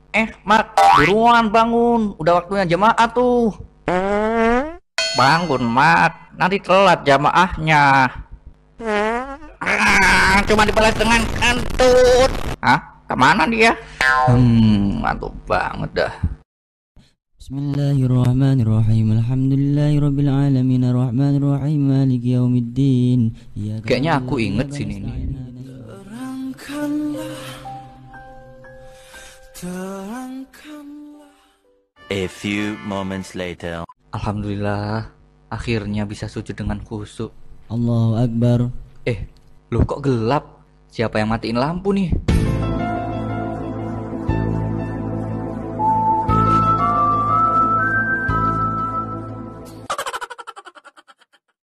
Mak, buruan bangun. Udah waktunya jamaah tuh. Bangun, Mak. Nanti telat jamaahnya. Cuma dibalas dengan kentut. Kemana dia? Ngantuk banget dah. Bismillahirrahmanirrahim. Alhamdulillahirabbil alamin arrahmanirrahim maliki yaumiddin. Kayaknya aku inget sini nih. A few moments later. Alhamdulillah, akhirnya bisa sujud dengan khusyuk. Allahu Akbar. Loh kok gelap? Siapa yang matiin lampu nih?